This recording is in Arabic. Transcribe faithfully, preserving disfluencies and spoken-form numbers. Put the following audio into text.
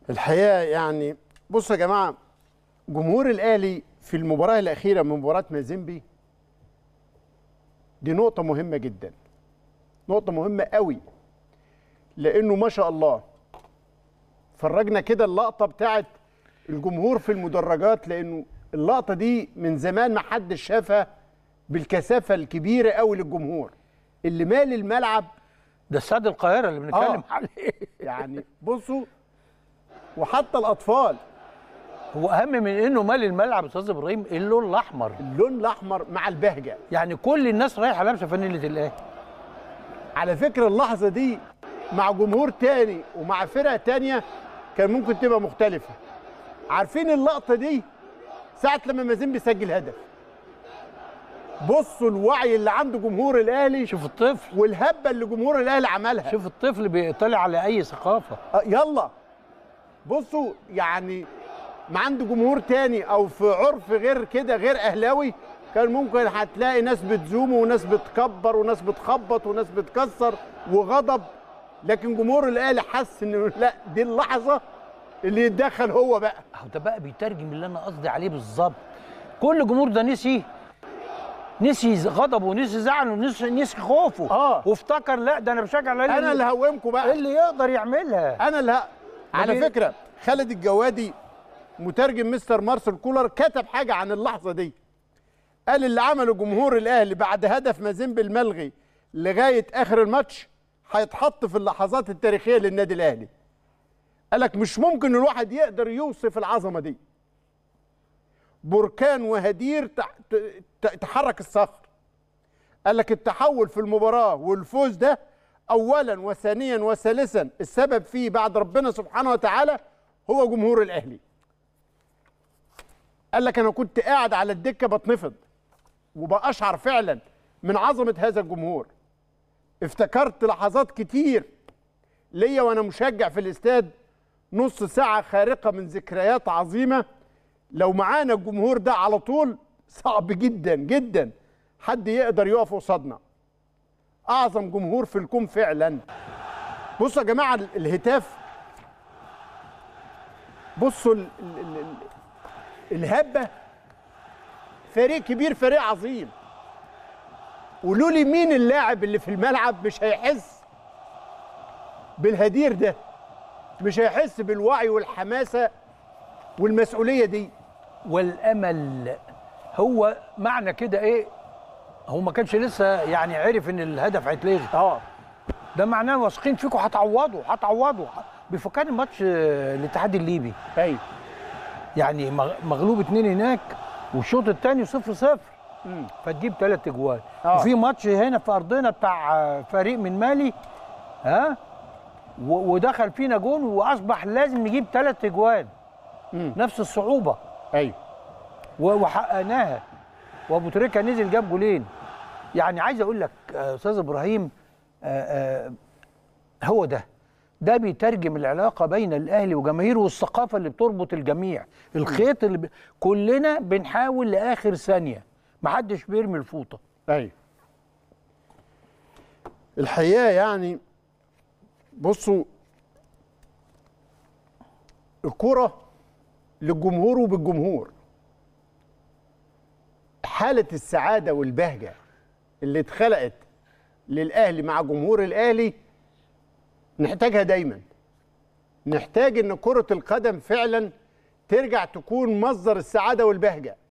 الحقيقه يعني بصوا يا جماعه، جمهور الاهلي في المباراه الاخيره من مباراه مازيمبي دي نقطه مهمه جدا، نقطه مهمه قوي، لانه ما شاء الله فرجنا كده اللقطه بتاعت الجمهور في المدرجات، لانه اللقطه دي من زمان ما حدش شافها بالكثافه الكبيره قوي للجمهور اللي مال الملعب. ده استاد القاهره اللي بنتكلم آه. عليه. يعني بصوا، وحتى الاطفال. هو اهم من انه مال الملعب يا استاذ ابراهيم اللون الاحمر، اللون الاحمر مع البهجه. يعني كل الناس رايحه لابسه فانيله الاهلي. على فكره اللحظه دي مع جمهور تاني ومع فرقه تانيه كان ممكن تبقى مختلفه. عارفين اللقطه دي ساعه لما مازيمبي سجل هدف، بصوا الوعي اللي عند جمهور الاهلي، شوف الطفل والهبه اللي جمهور الاهلي عملها. شوف الطفل بيطلع على اي ثقافه. آه يلا بصوا، يعني ما عنده جمهور تاني او في عرف غير كده غير اهلاوي كان ممكن هتلاقي ناس بتزوم وناس بتكبر وناس بتخبط وناس بتكسر وغضب، لكن جمهور الاهلي حس انه لا، دي اللحظه اللي يتدخل هو بقى. اهو ده بقى بيترجم اللي انا قصدي عليه بالظبط. كل الجمهور ده نسي نسي غضبه ونسي زعله ونسي نسي خوفه، اه وافتكر لا ده انا بشجع الاهلي. انا اللي هومكم بقى، اللي يقدر يعملها انا اللي ه... على فكره خالد الجوادي مترجم مستر مارسيل كولر كتب حاجه عن اللحظه دي، قال اللي عمله جمهور الاهلي بعد هدف مازيمبي الملغي لغايه اخر الماتش هيتحط في اللحظات التاريخيه للنادي الاهلي. قال لك مش ممكن الواحد يقدر يوصف العظمه دي. بركان وهدير تحرك الصخر. قال لك التحول في المباراه والفوز ده اولا وثانيا وثالثا السبب فيه بعد ربنا سبحانه وتعالى هو جمهور الاهلي. قال لك انا كنت قاعد على الدكه بتنفض وبأشعر فعلا من عظمه هذا الجمهور. افتكرت لحظات كتير ليا وانا مشجع في الاستاد، نص ساعه خارقه من ذكريات عظيمه. لو معانا الجمهور ده على طول صعب جدا جدا حد يقدر يقف قصادنا. اعظم جمهور في الكون فعلا. بصوا يا جماعه الهتاف، بصوا ال ال ال الهبه. فريق كبير، فريق عظيم. قولوا لي مين اللاعب اللي في الملعب مش هيحس بالهدير ده، مش هيحس بالوعي والحماسه والمسؤوليه دي والامل. هو معنى كده ايه؟ هو ما كانش لسه يعني عرف ان الهدف هيتلغي. اه ده معناه واثقين فيكم هتعوضوا هتعوضوا. بيفكرني ماتش الاتحاد الليبي. ايوه يعني مغلوب اتنين هناك والشوط الثاني صفر صفر، فتجيب ثلاث اجوال. آه. وفي ماتش هنا في ارضنا بتاع فريق من مالي، ها، ودخل فينا جون واصبح لازم نجيب ثلاث اجوال نفس الصعوبه. ايوه وحققناها، وابو تريكه نزل جاب جولين. يعني عايز اقول لك استاذ ابراهيم، آآ آآ هو ده ده بيترجم العلاقه بين الاهلي وجماهيره والثقافه اللي بتربط الجميع، الخيط اللي ب... كلنا بنحاول لاخر ثانيه، محدش بيرمي الفوطه. ايوه الحقيقه يعني بصوا، الكرة للجمهور وبالجمهور. حالة السعادة والبهجة اللي اتخلقت للأهلي مع جمهور الأهلي نحتاجها دايما. نحتاج إن كرة القدم فعلا ترجع تكون مصدر السعادة والبهجة.